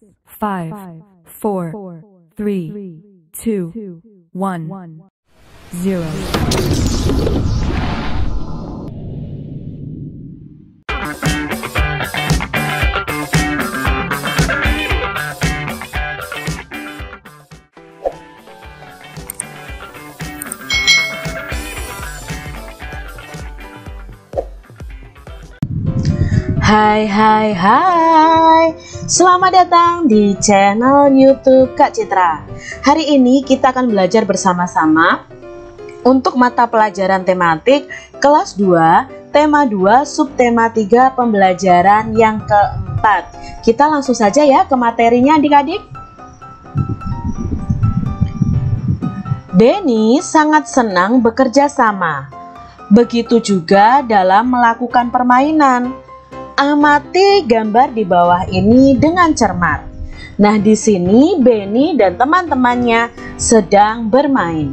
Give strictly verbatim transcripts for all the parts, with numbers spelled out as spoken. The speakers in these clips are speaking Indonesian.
five, four, three, two, one, zero. Hai hai hai, selamat datang di channel YouTube Kak Citra. Hari ini kita akan belajar bersama-sama untuk mata pelajaran tematik kelas dua, tema dua, subtema tiga, pembelajaran yang keempat. Kita langsung saja ya ke materinya adik-adik. Denny sangat senang bekerja sama. Begitu juga dalam melakukan permainan. Amati gambar di bawah ini dengan cermat. Nah, di sini Benny dan teman-temannya sedang bermain.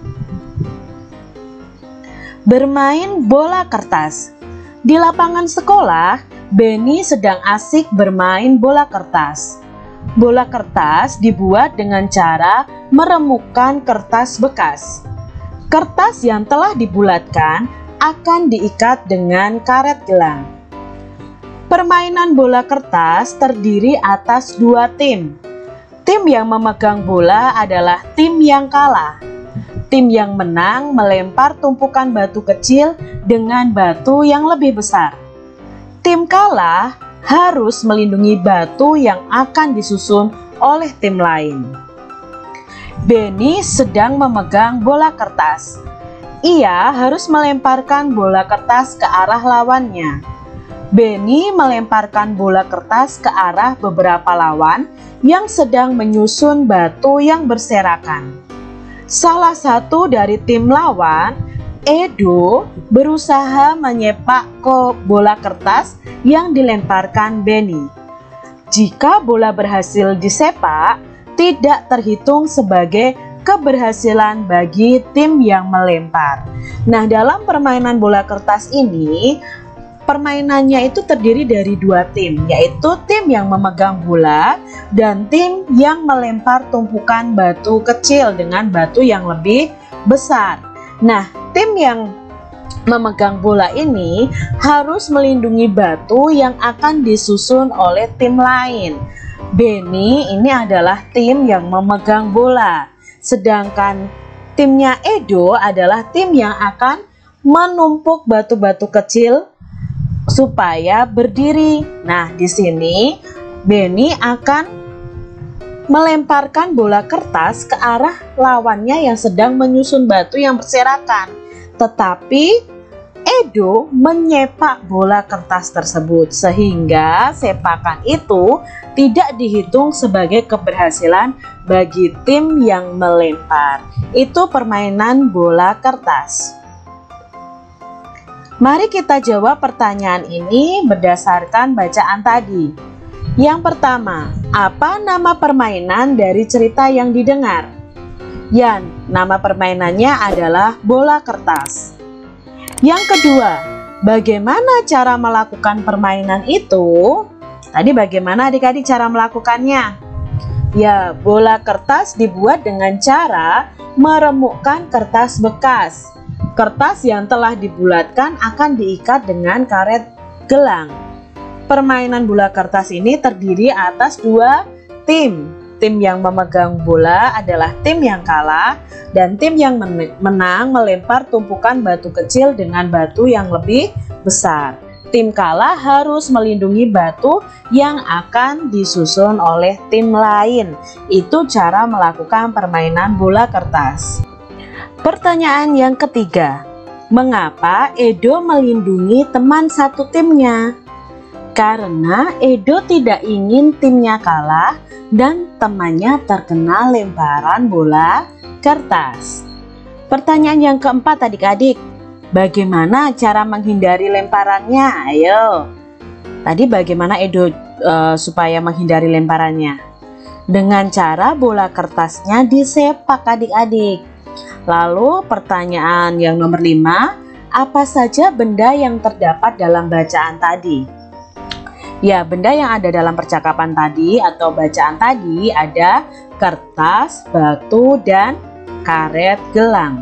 Bermain bola kertas. Di lapangan sekolah, Benny sedang asik bermain bola kertas. Bola kertas dibuat dengan cara meremukkan kertas bekas. Kertas yang telah dibulatkan akan diikat dengan karet gelang. Permainan bola kertas terdiri atas dua tim. Tim yang memegang bola adalah tim yang kalah. Tim yang menang melempar tumpukan batu kecil dengan batu yang lebih besar. Tim kalah harus melindungi batu yang akan disusun oleh tim lain. Benny sedang memegang bola kertas. Ia harus melemparkan bola kertas ke arah lawannya. Benny melemparkan bola kertas ke arah beberapa lawan yang sedang menyusun batu yang berserakan. Salah satu dari tim lawan, Edo, berusaha menyepak ke bola kertas yang dilemparkan Benny. Jika bola berhasil disepak, tidak terhitung sebagai keberhasilan bagi tim yang melempar. Nah, dalam permainan bola kertas ini, permainannya itu terdiri dari dua tim, yaitu tim yang memegang bola dan tim yang melempar tumpukan batu kecil dengan batu yang lebih besar. Nah, tim yang memegang bola ini harus melindungi batu yang akan disusun oleh tim lain. Benny ini adalah tim yang memegang bola, sedangkan timnya Edo adalah tim yang akan menumpuk batu-batu kecil supaya berdiri. Nah, di sini Benny akan melemparkan bola kertas ke arah lawannya yang sedang menyusun batu yang berserakan. Tetapi Edo menyepak bola kertas tersebut sehingga sepakan itu tidak dihitung sebagai keberhasilan bagi tim yang melempar. Itu permainan bola kertas. Mari kita jawab pertanyaan ini berdasarkan bacaan tadi. Yang pertama, apa nama permainan dari cerita yang didengar? Yan, nama permainannya adalah bola kertas. Yang kedua, bagaimana cara melakukan permainan itu? Tadi bagaimana adik-adik cara melakukannya? Ya, bola kertas dibuat dengan cara meremukkan kertas bekas. Kertas yang telah dibulatkan akan diikat dengan karet gelang. Permainan bola kertas ini terdiri atas dua tim. Tim yang memegang bola adalah tim yang kalah dan tim yang menang melempar tumpukan batu kecil dengan batu yang lebih besar. Tim kalah harus melindungi batu yang akan disusun oleh tim lain. Itu cara melakukan permainan bola kertas. Pertanyaan yang ketiga, mengapa Edo melindungi teman satu timnya? Karena Edo tidak ingin timnya kalah dan temannya terkena lemparan bola kertas. Pertanyaan yang keempat adik-adik, bagaimana cara menghindari lemparannya? Ayo, tadi bagaimana Edo uh, supaya menghindari lemparannya? Dengan cara bola kertasnya disepak adik-adik. Lalu pertanyaan yang nomor lima, apa saja benda yang terdapat dalam bacaan tadi? Ya, benda yang ada dalam percakapan tadi atau bacaan tadi ada kertas, batu, dan karet gelang.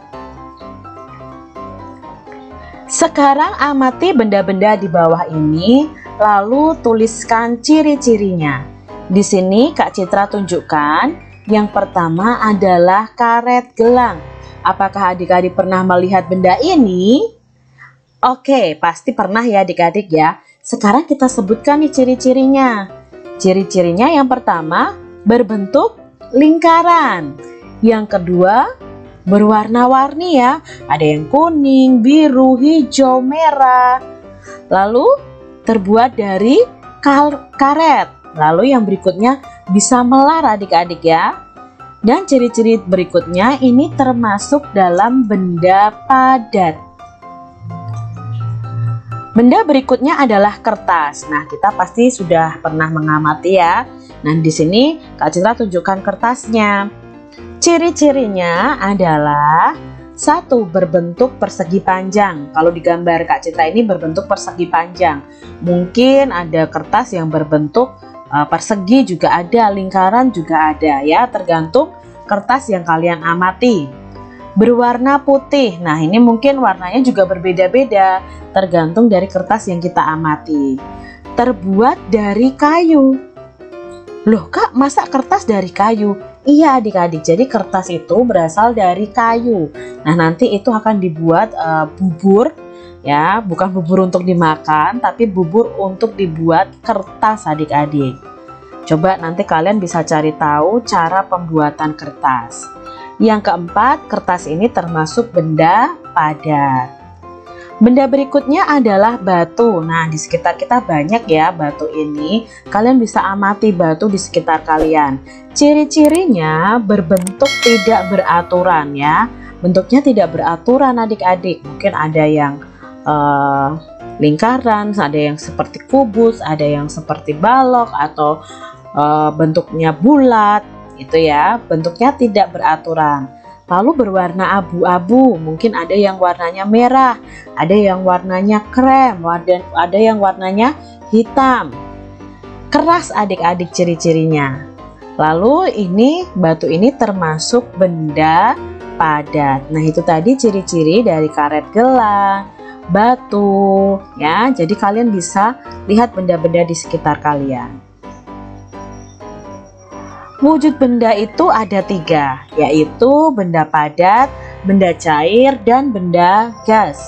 Sekarang amati benda-benda di bawah ini, lalu tuliskan ciri-cirinya. Di sini Kak Citra tunjukkan, yang pertama adalah karet gelang. Apakah adik-adik pernah melihat benda ini? Oke, pasti pernah ya adik-adik ya. Sekarang kita sebutkan nih ciri-cirinya. Ciri-cirinya yang pertama, berbentuk lingkaran. Yang kedua, berwarna-warni ya. Ada yang kuning, biru, hijau, merah. Lalu terbuat dari karet. Lalu yang berikutnya bisa melar adik-adik ya. Dan ciri-ciri berikutnya ini termasuk dalam benda padat. Benda berikutnya adalah kertas. Nah, kita pasti sudah pernah mengamati ya. Nah, di sini Kak Citra tunjukkan kertasnya. Ciri-cirinya adalah satu, berbentuk persegi panjang. Kalau di gambar Kak Citra ini berbentuk persegi panjang. Mungkin ada kertas yang berbentuk uh, persegi juga ada, lingkaran juga ada ya, tergantung kertas yang kalian amati. Berwarna putih. Nah, ini mungkin warnanya juga berbeda-beda, tergantung dari kertas yang kita amati. Terbuat dari kayu. Loh Kak, masa kertas dari kayu? Iya adik-adik, jadi kertas itu berasal dari kayu. Nah, nanti itu akan dibuat uh, bubur ya, bukan bubur untuk dimakan, tapi bubur untuk dibuat kertas adik-adik. Coba nanti kalian bisa cari tahu cara pembuatan kertas. Yang keempat, kertas ini termasuk benda padat. Benda berikutnya adalah batu. Nah, di sekitar kita banyak ya batu ini. Kalian bisa amati batu di sekitar kalian. Ciri-cirinya berbentuk tidak beraturan ya. Bentuknya tidak beraturan adik-adik. Mungkin ada yang uh, lingkaran, ada yang seperti kubus, ada yang seperti balok atau uh, bentuknya bulat. Itu ya, bentuknya tidak beraturan. Lalu berwarna abu-abu, mungkin ada yang warnanya merah, ada yang warnanya krem, ada yang warnanya hitam. Keras adik-adik ciri-cirinya. Lalu ini batu ini termasuk benda padat. Nah, itu tadi ciri-ciri dari karet gelang, batu ya. Jadi kalian bisa lihat benda-benda di sekitar kalian. Wujud benda itu ada tiga, yaitu benda padat, benda cair, dan benda gas.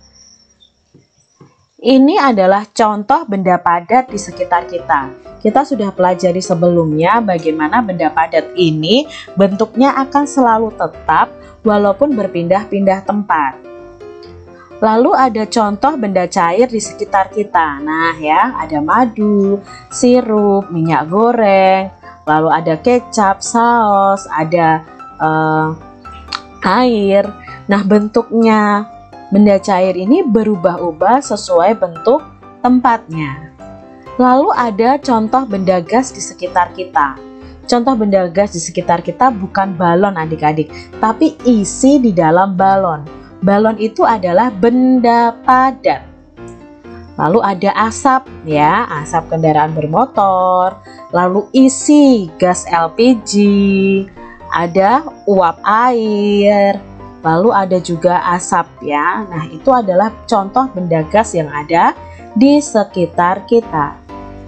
Ini adalah contoh benda padat di sekitar kita. Kita sudah pelajari sebelumnya bagaimana benda padat ini bentuknya akan selalu tetap walaupun berpindah-pindah tempat. Lalu ada contoh benda cair di sekitar kita. Nah ya, ada madu, sirup, minyak goreng, lalu ada kecap, saus, ada uh, air. Nah, bentuknya benda cair ini berubah-ubah sesuai bentuk tempatnya. Lalu ada contoh benda gas di sekitar kita. Contoh benda gas di sekitar kita bukan balon adik-adik, tapi isi di dalam balon. Balon itu adalah benda padat. Lalu ada asap ya, asap kendaraan bermotor. Lalu isi gas L P G, ada uap air, lalu ada juga asap ya. Nah, itu adalah contoh benda gas yang ada di sekitar kita.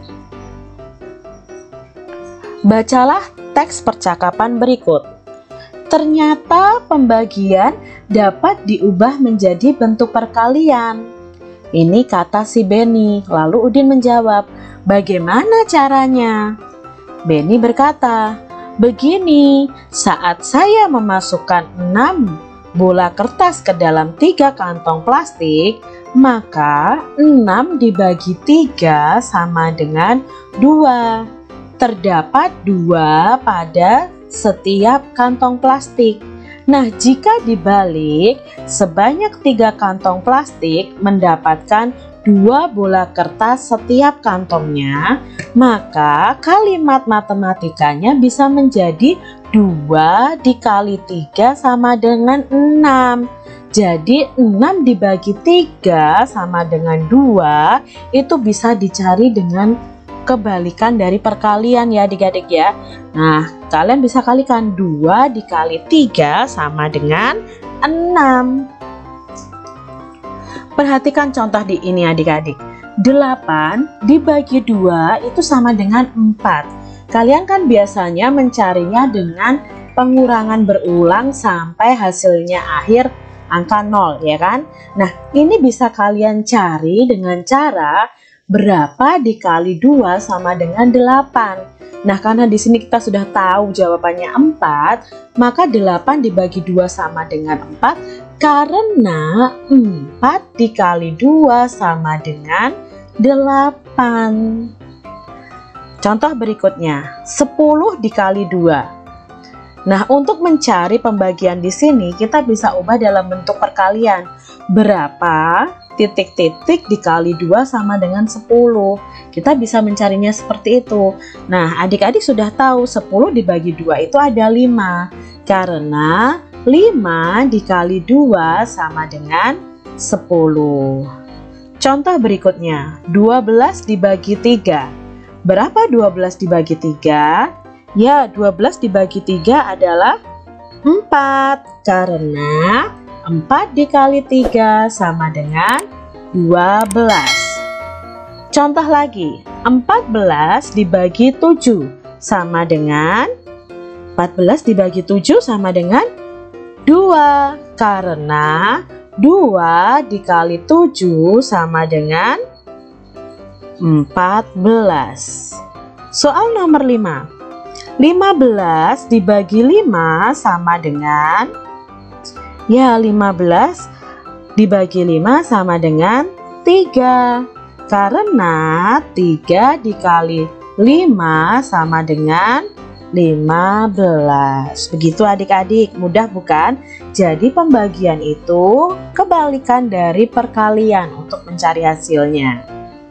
Bacalah teks percakapan berikut. Ternyata pembagian dapat diubah menjadi bentuk perkalian. Ini kata si Benny. Lalu Udin menjawab, bagaimana caranya? Benny berkata, begini, saat saya memasukkan enam bola kertas ke dalam tiga kantong plastik, maka enam dibagi tiga sama dengan dua. Terdapat dua pada setiap kantong plastik. Nah, jika dibalik, sebanyak tiga kantong plastik mendapatkan dua bola kertas setiap kantongnya, maka kalimat matematikanya bisa menjadi dua dikali tiga sama dengan enam. Jadi enam dibagi tiga sama dengan dua itu bisa dicari dengan kebalikan dari perkalian ya adik-adik ya. Nah, kalian bisa kalikan dua dikali tiga sama dengan enam. Perhatikan contoh di ini adik-adik. delapan dibagi dua itu sama dengan empat. Kalian kan biasanya mencarinya dengan pengurangan berulang sampai hasilnya akhir angka nol ya kan. Nah, ini bisa kalian cari dengan cara berapa dikali dua sama dengan delapan. Nah, karena di sini kita sudah tahu jawabannya empat, maka delapan dibagi dua sama dengan empat, karena empat dikali dua sama dengan delapan. Contoh berikutnya, sepuluh dikali dua. Nah, untuk mencari pembagian di sini kita bisa ubah dalam bentuk perkalian. Berapa titik-titik dikali dua sama dengan sepuluh. Kita bisa mencarinya seperti itu. Nah, adik-adik sudah tahu sepuluh dibagi dua itu ada lima. Karena lima dikali dua sama dengan sepuluh. Contoh berikutnya, dua belas dibagi tiga. Berapa dua belas dibagi tiga? Ya, dua belas dibagi tiga adalah empat, karena empat dikali tiga sama dengan dua belas. Contoh lagi, empat belas dibagi tujuh sama dengan empat belas dibagi tujuh sama dengan dua, karena dua dikali tujuh sama dengan empat belas. Soal nomor lima. lima belas dibagi lima sama dengan, ya lima belas dibagi lima sama dengan tiga, karena tiga dikali lima sama dengan lima belas. Begitu adik-adik, mudah bukan? Jadi pembagian itu kebalikan dari perkalian untuk mencari hasilnya.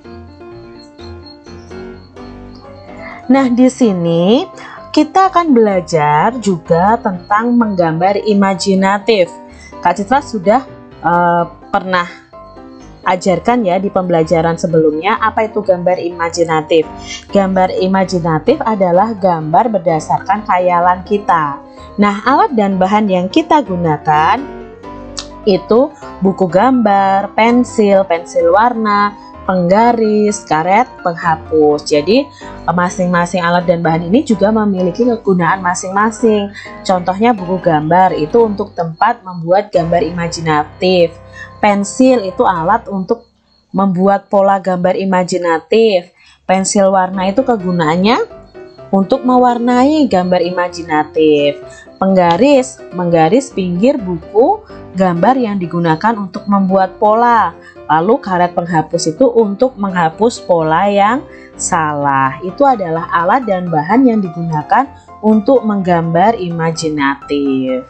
Nah, di sini kita akan belajar juga tentang menggambar imajinatif. Kak Citra sudah uh, pernah ajarkan ya di pembelajaran sebelumnya apa itu gambar imajinatif. Gambar imajinatif adalah gambar berdasarkan khayalan kita. Nah, alat dan bahan yang kita gunakan itu buku gambar, pensil, pensil warna, penggaris, karet, penghapus. Jadi masing-masing alat dan bahan ini juga memiliki kegunaan masing-masing. Contohnya buku gambar itu untuk tempat membuat gambar imajinatif. Pensil itu alat untuk membuat pola gambar imajinatif. Pensil warna itu kegunaannya untuk mewarnai gambar imajinatif. Penggaris, menggaris pinggir buku gambar yang digunakan untuk membuat pola. Lalu karet penghapus itu untuk menghapus pola yang salah. Itu adalah alat dan bahan yang digunakan untuk menggambar imajinatif.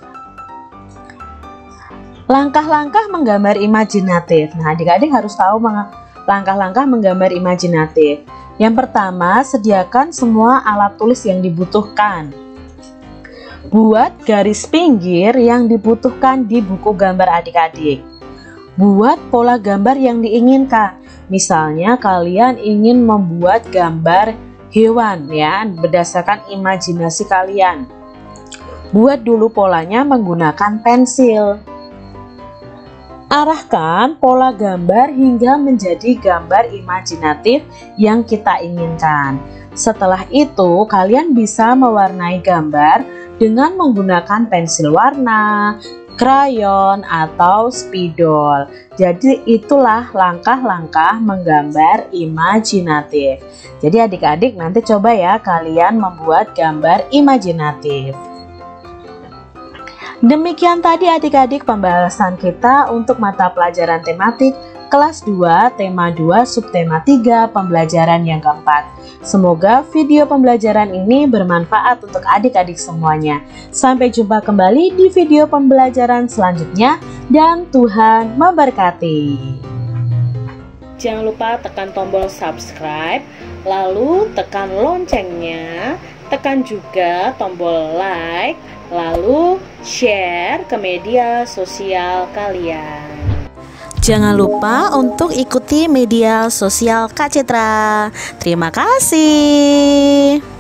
Langkah-langkah menggambar imajinatif. Nah, adik-adik harus tahu langkah-langkah menggambar imajinatif. Yang pertama, sediakan semua alat tulis yang dibutuhkan. Buat garis pinggir yang dibutuhkan di buku gambar adik-adik. Buat pola gambar yang diinginkan. Misalnya kalian ingin membuat gambar hewan ya, berdasarkan imajinasi kalian. Buat dulu polanya menggunakan pensil. Arahkan pola gambar hingga menjadi gambar imajinatif yang kita inginkan. Setelah itu, kalian bisa mewarnai gambar dengan menggunakan pensil warna, krayon, atau spidol. Jadi itulah langkah-langkah menggambar imajinatif. Jadi adik-adik nanti coba ya kalian membuat gambar imajinatif. Demikian tadi adik-adik pembahasan kita untuk mata pelajaran tematik kelas dua, tema dua, subtema tiga, pembelajaran yang keempat. Semoga video pembelajaran ini bermanfaat untuk adik-adik semuanya. Sampai jumpa kembali di video pembelajaran selanjutnya dan Tuhan memberkati. Jangan lupa tekan tombol subscribe, lalu tekan loncengnya, tekan juga tombol like, lalu share ke media sosial kalian. Jangan lupa untuk ikuti media sosial Kak Citra. Terima kasih.